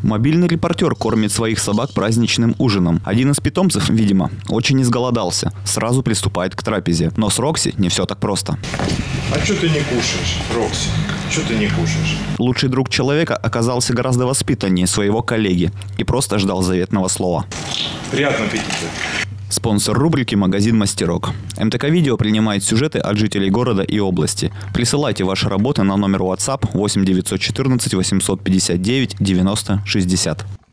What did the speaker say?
Мобильный репортер кормит своих собак праздничным ужином. Один из питомцев, видимо, очень изголодался. Сразу приступает к трапезе. Но с Рокси не все так просто. А что ты не кушаешь, Рокси? Что ты не кушаешь? Лучший друг человека оказался гораздо воспитаннее своего коллеги и просто ждал заветного слова. Приятного аппетита. Спонсор рубрики «Магазин Мастерок». МТК Видео принимает сюжеты от жителей города и области. Присылайте ваши работы на номер WhatsApp 8 914 859 90 60.